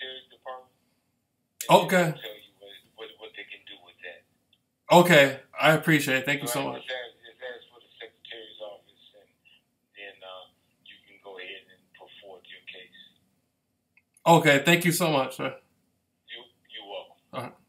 Secretary's Department. And Okay. they'll tell you what they can do with that. Okay. I appreciate it. Thank you So so I much. just ask for the Secretary's office, and then you can go ahead and put forth your case. Okay. Thank you so much, sir. You're welcome. All right.